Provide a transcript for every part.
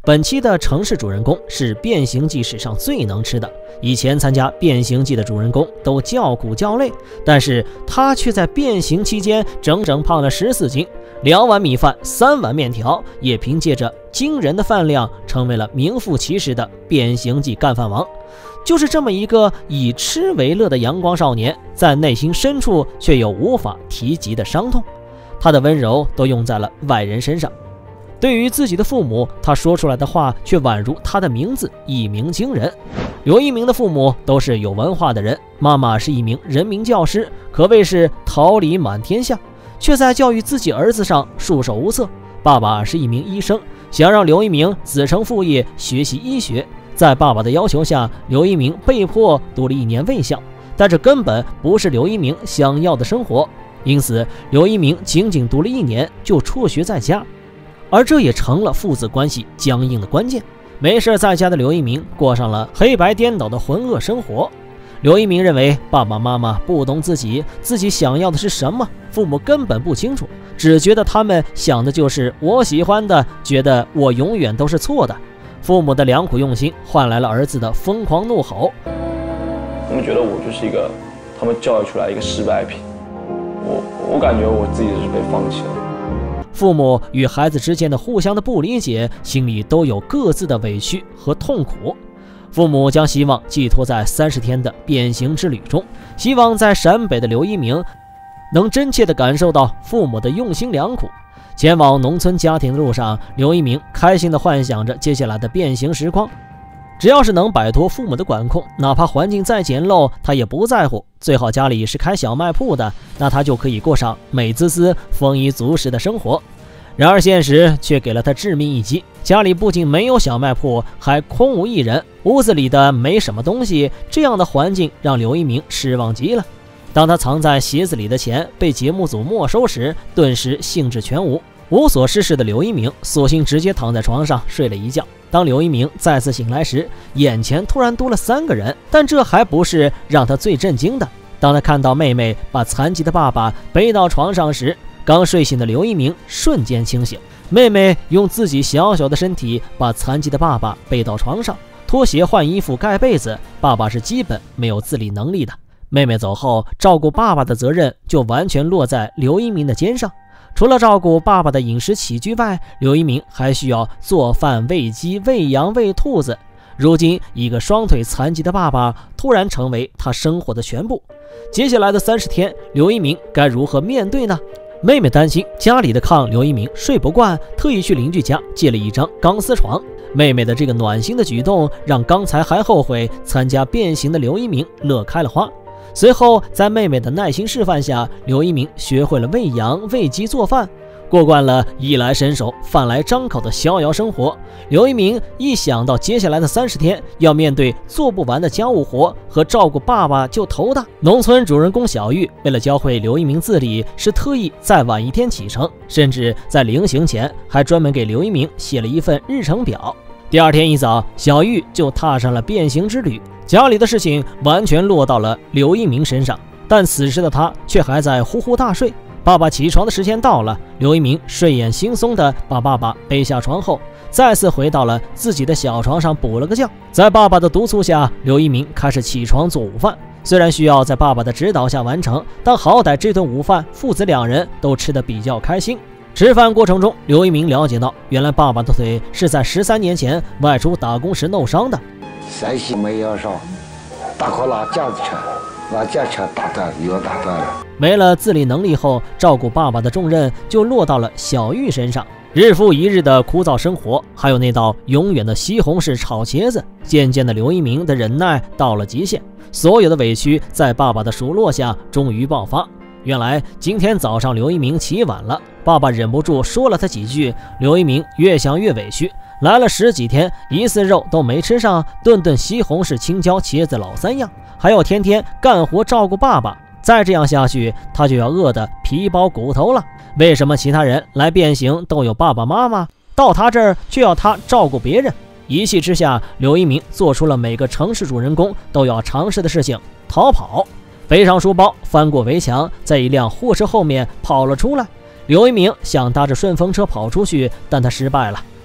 本期的城市主人公是变形记史上最能吃的，以前参加变形记的主人公都叫苦叫累，但是他却在变形期间整整胖了14斤，2碗米饭3碗面条，也凭借着惊人的饭量成为了名副其实的变形记干饭王。就是这么一个以吃为乐的阳光少年，在内心深处却有无法提及的伤痛，他的温柔都用在了外人身上。对于自己的父母，他说出来的话却宛如他的名字一鸣惊人。刘一鸣的父母都是有文化的人，妈妈是一名人民教师，可谓是桃李满天下，却在教育自己儿子上束手无策。爸爸是一名医生，想让刘一鸣子承父业学习医学，在爸爸的要求下，刘一鸣被迫读了1年卫校，但这根本不是刘一鸣想要的生活，因此刘一鸣仅仅读了1年就辍学在家，而这也成了父子关系僵硬的关键。没事在家的刘一鸣过上了黑白颠倒的浑噩生活。刘一鸣认为爸爸妈妈不懂自己想要的是什么，父母根本不清楚，只觉得他们想的就是我喜欢的，觉得我永远都是错的。父母的良苦用心换来了儿子的疯狂怒吼。 他们觉得我就是一个他们教育出来一个失败品，我感觉我自己是被放弃了。 父母与孩子之间的互相的不理解，心里都有各自的委屈和痛苦。父母将希望寄托在30天的变形之旅中，希望在陕北的刘一鸣能真切地感受到父母的用心良苦。前往农村家庭的路上，刘一鸣开心地幻想着接下来的变形时光。只要是能摆脱父母的管控，哪怕环境再简陋，他也不在乎。最好家里是开小卖铺的，那他就可以过上美滋滋、丰衣足食的生活。然而现实却给了他致命一击，家里不仅没有小卖铺，还空无一人，屋子里的没什么东西。这样的环境让刘一鸣失望极了。当他藏在鞋子里的钱被节目组没收时，顿时兴致全无。无所事事的刘一鸣索性直接躺在床上睡了一觉。当刘一鸣再次醒来时，眼前突然多了3个人，但这还不是让他最震惊的。当他看到妹妹把残疾的爸爸背到床上时，刚睡醒的刘一鸣瞬间清醒。妹妹用自己小小的身体把残疾的爸爸背到床上，脱鞋换衣服盖被子，爸爸是基本没有自理能力的。妹妹走后，照顾爸爸的责任就完全落在刘一鸣的肩上。除了照顾爸爸的饮食起居外，刘一鸣还需要做饭、喂鸡、喂羊、喂兔子。如今一个双腿残疾的爸爸突然成为他生活的全部。接下来的30天，刘一鸣该如何面对呢？妹妹担心家里的炕刘一鸣睡不惯，特意去邻居家借了一张钢丝床。妹妹的这个暖心的举动让刚才还后悔参加变形的刘一鸣乐开了花。随后在妹妹的耐心示范下，刘一鸣学会了喂羊、喂鸡、做饭，过惯了衣来伸手饭来张口的逍遥生活。刘一鸣一想到接下来的30天要面对做不完的家务活和照顾爸爸就头大。农村主人公小玉为了教会刘一鸣自理，是特意再晚1天启程，甚至在临行前还专门给刘一鸣写了一份日程表。第2天一早，小玉就踏上了变形之旅。家里的事情完全落到了刘一鸣身上，但此时的他却还在呼呼大睡。爸爸起床的时间到了，刘一鸣睡眼惺忪地把爸爸背下床后，再次回到了自己的小床上补了个觉。在爸爸的督促下，刘一鸣开始起床做午饭。虽然需要在爸爸的指导下完成，但好歹这顿午饭父子2人都吃得比较开心。吃饭过程中，刘一鸣了解到，原来爸爸的腿是在13年前外出打工时弄伤的。 山西没腰上，大靠拿架子车，拿架车打断，腰打断了。 没了自理能力后，照顾爸爸的重任就落到了小玉身上。日复一日的枯燥生活，还有那道永远的西红柿炒茄子，渐渐的刘一鸣的忍耐到了极限，所有的委屈在爸爸的数落下终于爆发。原来今天早上刘一鸣起晚了，爸爸忍不住说了他几句，刘一鸣越想越委屈，来了10几天，一次肉都没吃上，顿顿西红柿、青椒、茄子老3样，还要天天干活照顾爸爸。再这样下去，他就要饿得皮包骨头了。为什么其他人来变形都有爸爸妈妈，到他这儿却要他照顾别人？一气之下，刘一鸣做出了每个城市主人公都要尝试的事情——逃跑。背上书包，翻过围墙，在一辆货车后面跑了出来。刘一鸣想搭着顺风车跑出去，但他失败了。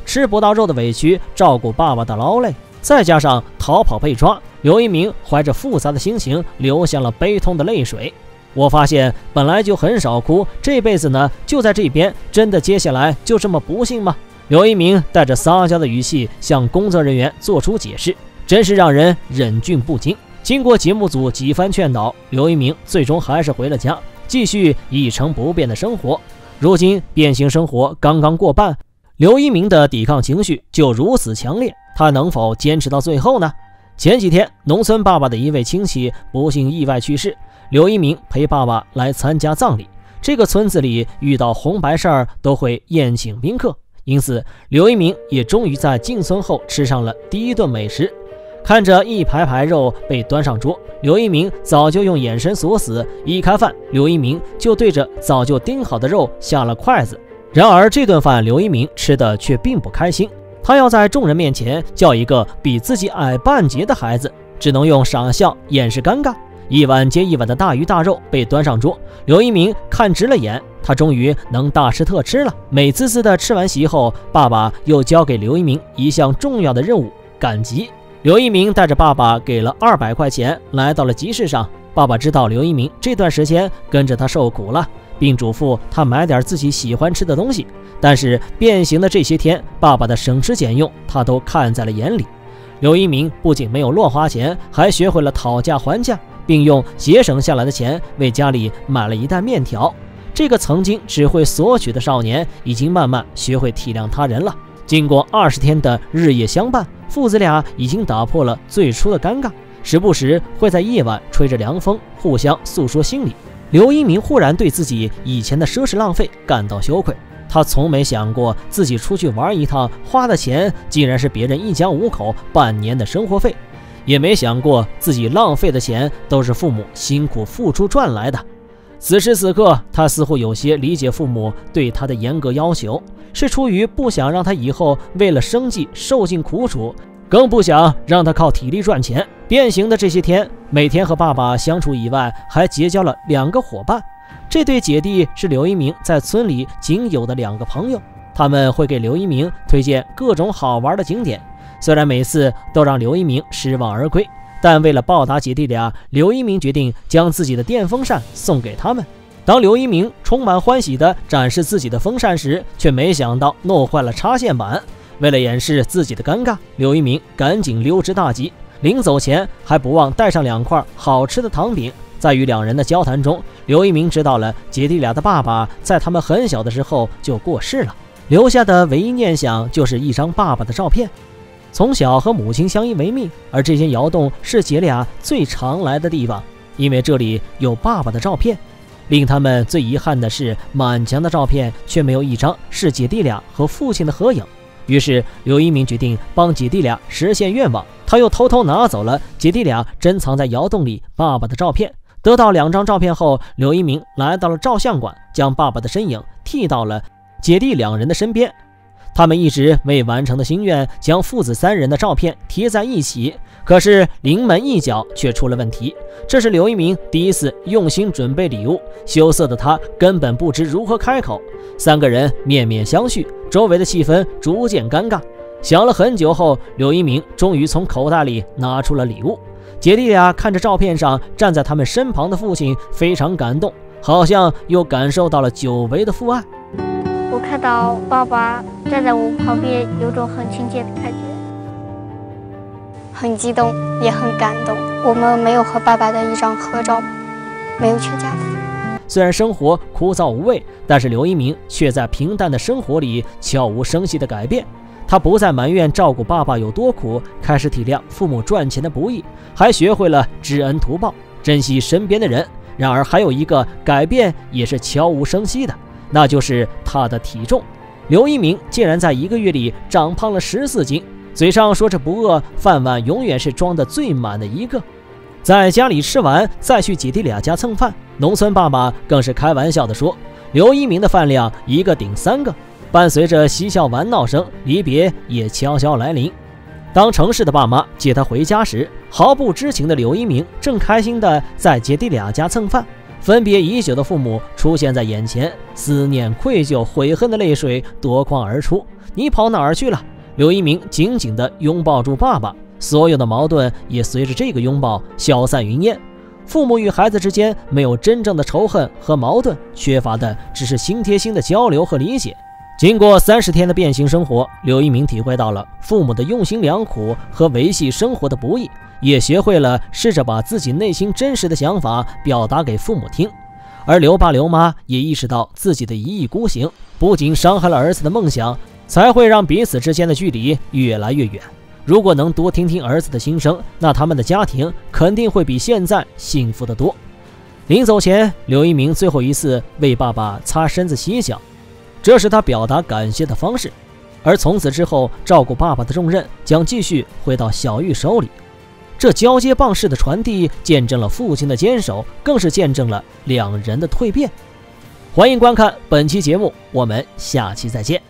吃不到肉的委屈，照顾爸爸的劳累，再加上逃跑被抓，刘一鸣怀着复杂的心情流下了悲痛的泪水。我发现本来就很少哭，这辈子呢就在这边，真的接下来就这么不幸吗？刘一鸣带着撒娇的语气向工作人员做出解释，真是让人忍俊不禁。经过节目组几番劝导，刘一鸣最终还是回了家，继续一成不变的生活。如今变形生活刚刚过半，刘一鸣的抵抗情绪就如此强烈，他能否坚持到最后呢？前几天，农村爸爸的一位亲戚不幸意外去世，刘一鸣陪爸爸来参加葬礼。这个村子里遇到红白事儿都会宴请宾客，因此刘一鸣也终于在进村后吃上了第一顿美食。看着一排排肉被端上桌，刘一鸣早就用眼神锁死，一开饭，刘一鸣就对着早就盯好的肉下了筷子。然而这顿饭刘一鸣吃的却并不开心，他要在众人面前叫一个比自己矮半截的孩子，只能用傻笑掩饰尴尬。一碗接一碗的大鱼大肉被端上桌，刘一鸣看直了眼，他终于能大吃特吃了。美滋滋的吃完席后，爸爸又交给刘一鸣一项重要的任务——赶集。刘一鸣带着爸爸给了200块钱，来到了集市上。爸爸知道刘一鸣这段时间跟着他受苦了，并嘱咐他买点自己喜欢吃的东西。但是变形的这些天，爸爸的省吃俭用他都看在了眼里。刘一鸣不仅没有乱花钱，还学会了讨价还价，并用节省下来的钱为家里买了一袋面条。这个曾经只会索取的少年，已经慢慢学会体谅他人了。经过20天的日夜相伴，父子俩已经打破了最初的尴尬，时不时会在夜晚吹着凉风，互相诉说心里。刘一鸣忽然对自己以前的奢侈浪费感到羞愧，他从没想过自己出去玩一趟花的钱竟然是别人一家5口半年的生活费，也没想过自己浪费的钱都是父母辛苦付出赚来的。此时此刻，他似乎有些理解父母对他的严格要求，是出于不想让他以后为了生计受尽苦楚，更不想让他靠体力赚钱。变形的这些天，每天和爸爸相处以外，还结交了2个伙伴。这对姐弟是刘一鸣在村里仅有的2个朋友，他们会给刘一鸣推荐各种好玩的景点，虽然每次都让刘一鸣失望而归，但为了报答姐弟俩，刘一鸣决定将自己的电风扇送给他们。当刘一鸣充满欢喜地展示自己的风扇时，却没想到弄坏了插线板。为了掩饰自己的尴尬，刘一鸣赶紧溜之大吉，临走前还不忘带上2块好吃的糖饼。在与2人的交谈中，刘一鸣知道了姐弟俩的爸爸在他们很小的时候就过世了，留下的唯一念想就是一张爸爸的照片。从小和母亲相依为命，而这间窑洞是姐俩最常来的地方，因为这里有爸爸的照片。令他们最遗憾的是，满墙的照片却没有一张是姐弟俩和父亲的合影。于是刘一鸣决定帮姐弟俩实现愿望，他又偷偷拿走了姐弟俩珍藏在窑洞里爸爸的照片。得到2张照片后，刘一鸣来到了照相馆，将爸爸的身影替到了姐弟2人的身边。他们一直未完成的心愿，将父子3人的照片贴在一起，可是临门一脚却出了问题。这是刘一鸣第一次用心准备礼物，羞涩的他根本不知如何开口。3个人面面相觑，周围的气氛逐渐尴尬。想了很久后，刘一鸣终于从口袋里拿出了礼物。姐弟俩看着照片上站在他们身旁的父亲，非常感动，好像又感受到了久违的父爱。 我看到爸爸站在我旁边，有种很亲切的感觉，很激动，也很感动。我们没有和爸爸的一张合照，没有全家福。 虽然生活枯燥无味，但是刘一鸣却在平淡的生活里悄无声息的改变。他不再埋怨照顾爸爸有多苦，开始体谅父母赚钱的不易，还学会了知恩图报，珍惜身边的人。然而还有一个改变也是悄无声息的，那就是他的体重。刘一鸣竟然在1个月里长胖了14斤，嘴上说着不饿，饭碗永远是装的最满的一个。在家里吃完再去姐弟俩家蹭饭，农村爸爸更是开玩笑地说，刘一鸣的饭量1个顶3个。伴随着嬉笑玩闹声，离别也悄悄来临。当城市的爸妈接他回家时，毫不知情的刘一鸣正开心地在姐弟俩家蹭饭。分别已久的父母出现在眼前，思念、愧疚、悔恨的泪水夺眶而出。 你跑哪儿去了？”刘一鸣紧紧地拥抱住爸爸，所有的矛盾也随着这个拥抱消散云烟。父母与孩子之间没有真正的仇恨和矛盾，缺乏的只是心贴心的交流和理解。经过30天的变形生活，刘一鸣体会到了父母的用心良苦和维系生活的不易，也学会了试着把自己内心真实的想法表达给父母听。而刘爸刘妈也意识到自己的一意孤行，不仅伤害了儿子的梦想，才会让彼此之间的距离越来越远。如果能多听听儿子的心声，那他们的家庭肯定会比现在幸福得多。临走前，刘一鸣最后一次为爸爸擦身子洗脚，这是他表达感谢的方式。而从此之后，照顾爸爸的重任将继续回到小玉手里。这交接棒式的传递，见证了父亲的坚守，更是见证了两人的蜕变。欢迎观看本期节目，我们下期再见。